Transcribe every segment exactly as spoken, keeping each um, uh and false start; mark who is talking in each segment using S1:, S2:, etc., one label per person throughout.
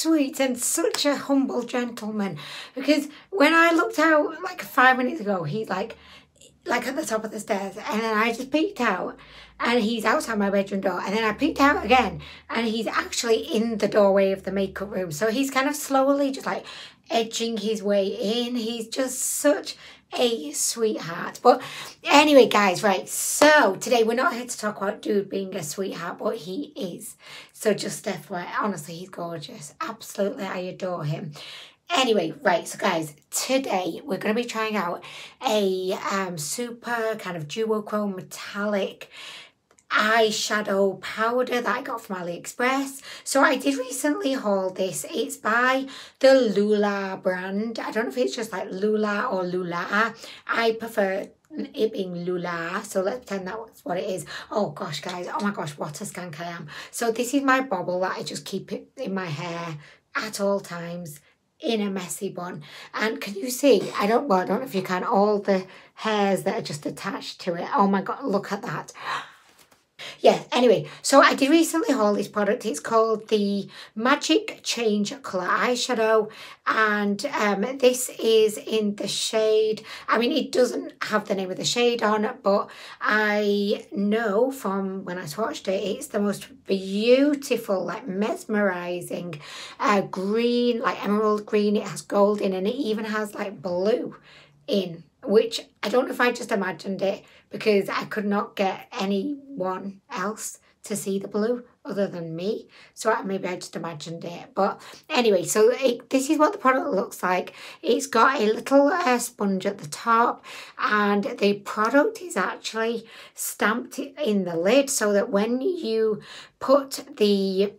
S1: sweet and such a humble gentleman, because when I looked out like five minutes ago, he's like, like at the top of the stairs, and then I just peeked out and he's outside my bedroom door, and then I peeked out again and he's actually in the doorway of the makeup room. So he's kind of slowly just like edging his way in. He's just such a sweetheart. But anyway, guys, right, so today we're not here to talk about dude being a sweetheart, but he is. So just F Y I, honestly, he's gorgeous. Absolutely, I adore him. Anyway, right, so guys, today we're going to be trying out a um, super kind of duochrome metallic eyeshadow powder that I got from AliExpress. So I did recently haul this. It's by the Lula brand. I don't know if it's just like Lula or Lula. I prefer it being Lula, so let's pretend that's what it is. Oh gosh, guys, oh my gosh, what a skank I am. So this is my bobble that I just keep it in my hair at all times, in a messy bun. And can you see, I don't, well, I don't know if you can, all the hairs that are just attached to it. Oh my god, look at that. Yeah, anyway, so I did recently haul this product. It's called the Magic Change Colour Eyeshadow, and um, this is in the shade, I mean, it doesn't have the name of the shade on it, but I know from when I swatched it, it's the most beautiful, like mesmerising uh, green, like emerald green. It has gold in, and it even has like blue in, which I don't know if I just imagined it, because I could not get anyone else to see the blue other than me. So maybe I just imagined it. But anyway, so it, this is what the product looks like. It's got a little uh, sponge at the top, and the product is actually stamped in the lid so that when you put the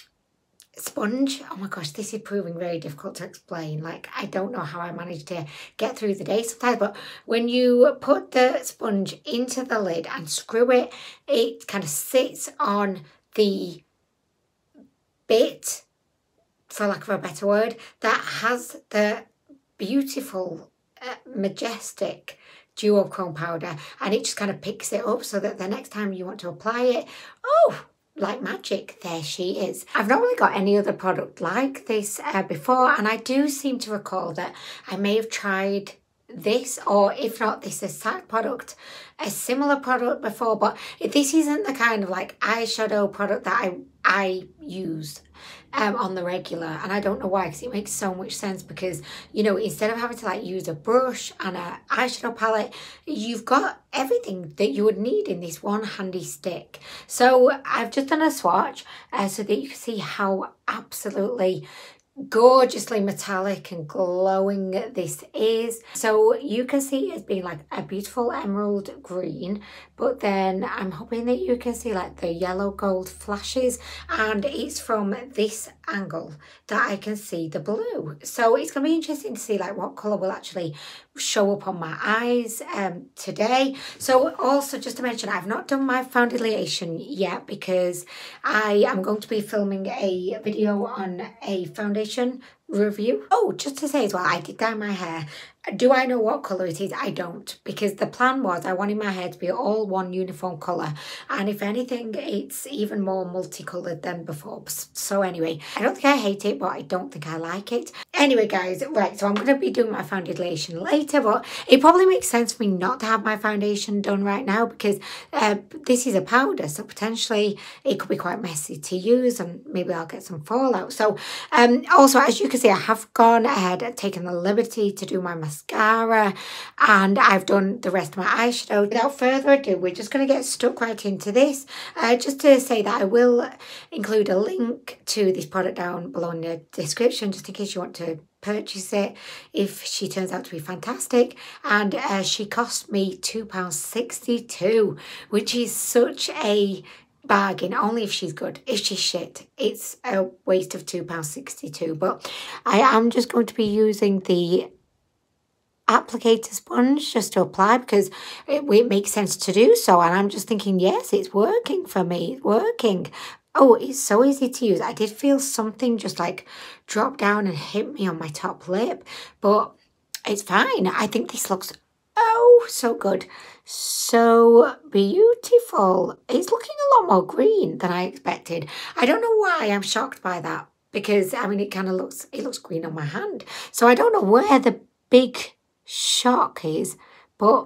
S1: sponge, oh my gosh, this is proving very difficult to explain. Like, I don't know how I managed to get through the day sometimes, but when you put the sponge into the lid and screw it, it kind of sits on the bit, for lack of a better word, that has the beautiful, uh, majestic duochrome powder, and it just kind of picks it up so that the next time you want to apply it, oh, like magic, there she is. I've not really got any other product like this uh, before, and I do seem to recall that I may have tried this, or if not this exact product, a similar product before, but this isn't the kind of like eyeshadow product that I I use um on the regular, and I don't know why, because it makes so much sense, because you know, instead of having to like use a brush and a eyeshadow palette, you've got everything that you would need in this one handy stick. So I've just done a swatch uh, so that you can see how absolutely gorgeously metallic and glowing this is. So you can see it's being like a beautiful emerald green, but then I'm hoping that you can see like the yellow gold flashes, and it's from this angle that I can see the blue. So it's gonna be interesting to see like what color will actually show up on my eyes um today. So also, just to mention, I've not done my foundation yet, because I am going to be filming a video on a foundation review. Oh, just to say as well, I did dye my hair. Do I know what colour it is? I don't, because the plan was I wanted my hair to be all one uniform colour, and if anything, it's even more multicoloured than before. So anyway, I don't think I hate it, but I don't think I like it. Anyway, guys, right, so I'm going to be doing my foundation later, but it probably makes sense for me not to have my foundation done right now, because uh, this is a powder, so potentially it could be quite messy to use, and maybe I'll get some fallout. So um, also, as you can see, I have gone ahead and taken the liberty to do my mascara, and I've done the rest of my eyeshadow. Without further ado, we're just going to get stuck right into this. Uh, just to say that I will include a link to this product down below in the description, just in case you want to purchase it if she turns out to be fantastic. And uh, she cost me two pounds sixty-two, which is such a bargain, only if she's good. If she's shit, it's a waste of two pounds sixty-two. But I am just going to be using the applicator sponge just to apply, because it, it makes sense to do so, and I'm just thinking, yes, it's working for me, it's working. Oh, it's so easy to use. I did feel something just like drop down and hit me on my top lip, but it's fine. I think this looks oh so good, so beautiful. It's looking a lot more green than I expected. I don't know why I'm shocked by that, because, I mean, it kind of looks, it looks green on my hand. So I don't know where the big shock is, but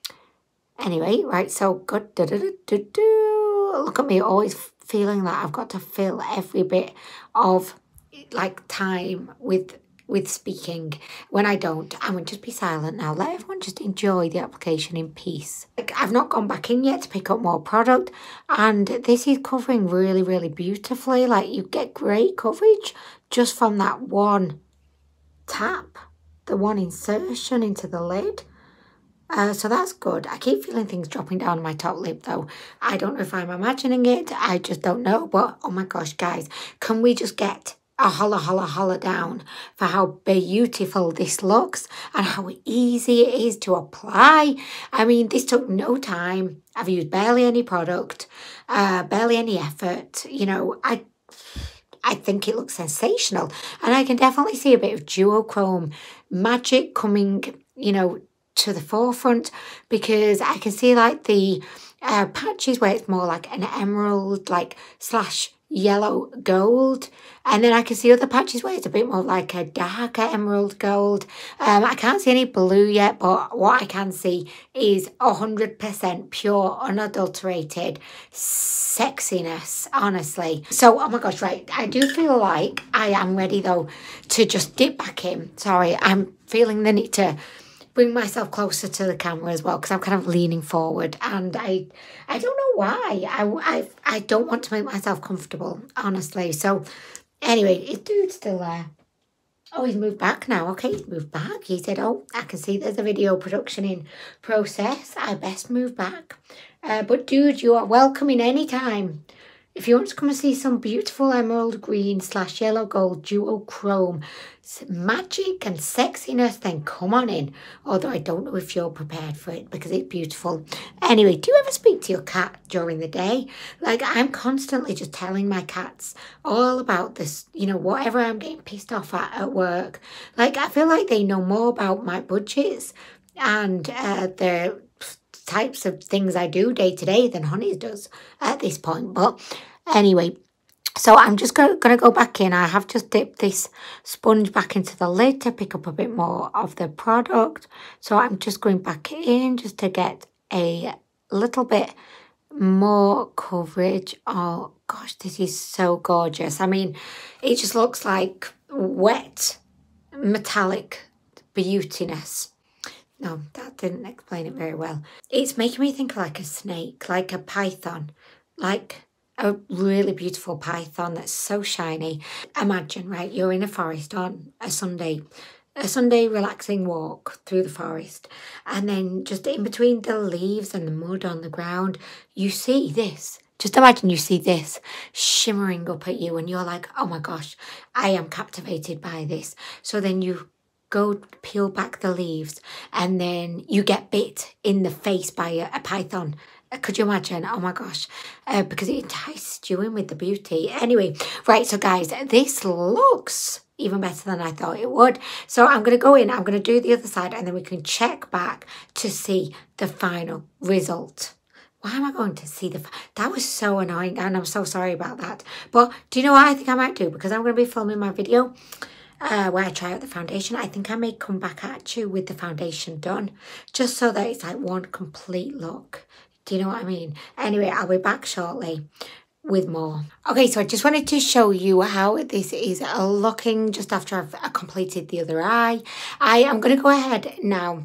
S1: anyway, right, so good. Do, do, do, do, do. Look at me, always feeling like I've got to fill every bit of, like, time with with speaking. When I don't, I'm going to just be silent now. Let everyone just enjoy the application in peace. Like, I've not gone back in yet to pick up more product, and this is covering really, really beautifully. Like, you get great coverage just from that one tap, the one insertion into the lid. Uh, so that's good. I keep feeling things dropping down my top lip though. I don't know if I'm imagining it. I just don't know. But oh my gosh, guys, can we just get a holla, holla, holla down for how beautiful this looks and how easy it is to apply. I mean, this took no time. I've used barely any product, uh, barely any effort. You know, I I think it looks sensational. And I can definitely see a bit of duochrome magic coming, you know, to the forefront, because I can see like the uh, patches where it's more like an emerald, like slash yellow gold, and then I can see other patches where it's a bit more like a darker emerald gold. um I can't see any blue yet, but what I can see is one hundred percent pure, unadulterated sexiness, honestly. So oh my gosh, right, I do feel like I am ready though to just dip back in. Sorry, I'm feeling the need to bring myself closer to the camera as well, because I'm kind of leaning forward, and I I don't know why. I, I, I don't want to make myself comfortable, honestly. So anyway, is dude still there? Oh, he's moved back now. Okay, he's moved back. He said, oh, I can see there's a video production in process. I best move back. Uh, but dude, you are welcome in any time. If you want to come and see some beautiful emerald green slash yellow gold duochrome magic and sexiness, then come on in. Although I don't know if you're prepared for it, because it's beautiful. Anyway, do you ever speak to your cat during the day? Like, I'm constantly just telling my cats all about this, you know, whatever I'm getting pissed off at at work. Like, I feel like they know more about my budgets and uh, the types of things I do day to day than Honey's does at this point. But anyway, so I'm just going to go back in. I have just dipped this sponge back into the lid to pick up a bit more of the product. So I'm just going back in just to get a little bit more coverage. Oh gosh, this is so gorgeous. I mean, it just looks like wet metallic beautiness. No, that didn't explain it very well. It's making me think like a snake, like a python, like a really beautiful python that's so shiny. Imagine, right, you're in a forest on a Sunday, a Sunday relaxing walk through the forest, and then just in between the leaves and the mud on the ground, you see this. Just imagine you see this shimmering up at you and you're like, oh my gosh, I am captivated by this. So then you go peel back the leaves and then you get bit in the face by a, a python. Could you imagine? Oh my gosh. Uh, because it enticed you in with the beauty. Anyway, right, so guys, this looks even better than I thought it would. So I'm going to go in, I'm going to do the other side, and then we can check back to see the final result. Why am I going to see the... That was so annoying, and I'm so sorry about that. But do you know what I think I might do? Because I'm going to be filming my video uh, where I try out the foundation. I think I may come back at you with the foundation done, just so that it's like one complete look. Do you know what I mean? Anyway, I'll be back shortly with more. Okay, so I just wanted to show you how this is looking just after I've completed the other eye. I am going to go ahead now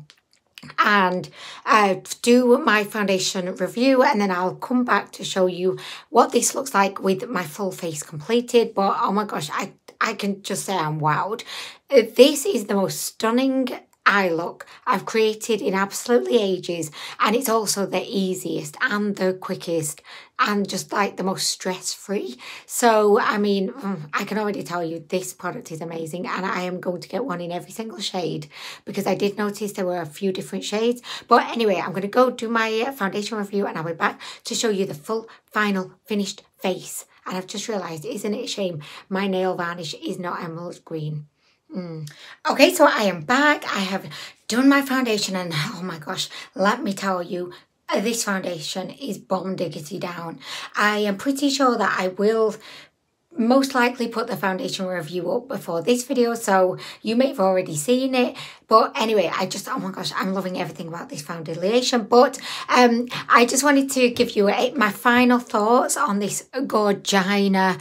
S1: and uh, do my foundation review, and then I'll come back to show you what this looks like with my full face completed. But oh my gosh, I, I can just say I'm wowed. This is the most stunning eye look I've created in absolutely ages, and it's also the easiest and the quickest and just like the most stress-free. So I mean, I can already tell you this product is amazing, and I am going to get one in every single shade because I did notice there were a few different shades. But anyway, I'm going to go do my foundation review and I'll be back to show you the full final finished face. And I've just realised, isn't it a shame my nail varnish is not emerald green? Mm. Okay, so I am back. I have done my foundation, and oh my gosh, let me tell you, this foundation is bomb diggity down. I am pretty sure that I will most likely put the foundation review up before this video, so you may have already seen it. But anyway, I just, oh my gosh, I'm loving everything about this foundation. But um, I just wanted to give you a, my final thoughts on this Gorgina,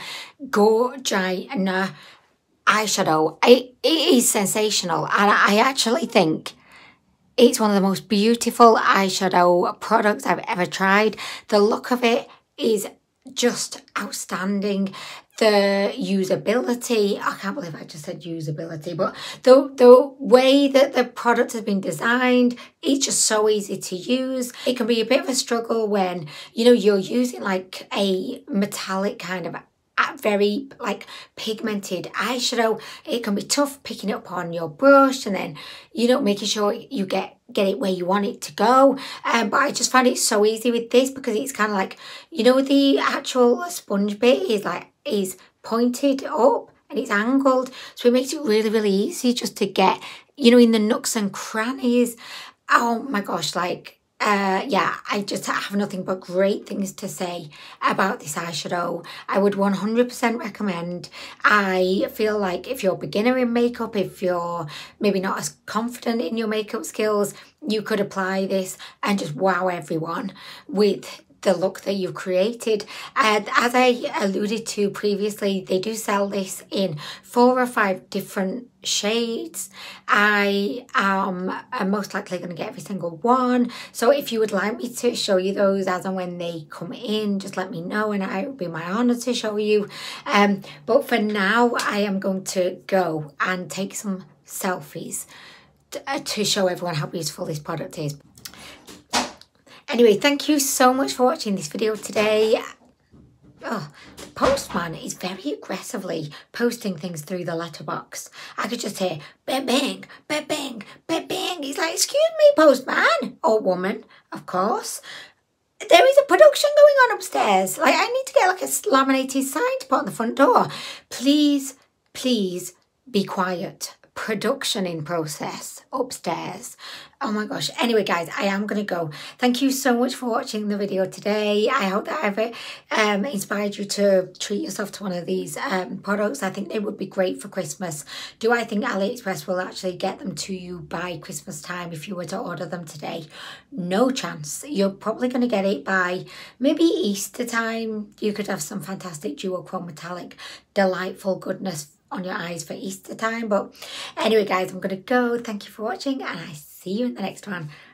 S1: Gorgina eyeshadow. It, it is sensational, and I actually think it's one of the most beautiful eyeshadow products I've ever tried. The look of it is just outstanding. The usability, I can't believe I just said usability, but the, the way that the product has been designed, it's just so easy to use. It can be a bit of a struggle when, you know, you're using like a metallic kind of very like pigmented eyeshadow. It can be tough picking it up on your brush and then, you know, making sure you get get it where you want it to go. Um, but I just find it so easy with this because it's kind of like, you know, the actual sponge bit is like is pointed up and it's angled, so it makes it really really easy just to get, you know, in the nooks and crannies. Oh my gosh, like Uh, yeah, I just have nothing but great things to say about this eyeshadow. I would one hundred percent recommend. I feel like if you're a beginner in makeup, if you're maybe not as confident in your makeup skills, you could apply this and just wow everyone with the look that you've created. And as I alluded to previously, they do sell this in four or five different shades. I am I'm most likely going to get every single one, so if you would like me to show you those as and when they come in, just let me know and it would be my honor to show you. Um but for now, I am going to go and take some selfies to show everyone how beautiful this product is. Anyway, thank you so much for watching this video today. Oh, the postman is very aggressively posting things through the letterbox. I could just hear bang, bang, bang, bang, bang, bang. He's like, excuse me, postman, or woman, of course. There is a production going on upstairs. Like, I need to get like a laminated sign to put on the front door. Please, please be quiet. Production in process upstairs. Oh my gosh. Anyway, guys, I am going to go. Thank you so much for watching the video today. I hope that I've um, inspired you to treat yourself to one of these um, products. I think they would be great for Christmas. Do I think AliExpress will actually get them to you by Christmas time if you were to order them today? No chance. You're probably going to get it by maybe Easter time. You could have some fantastic duochrome metallic, delightful goodness on your eyes for Easter time. But anyway, guys, I'm going to go. Thank you for watching and I see you in the next one.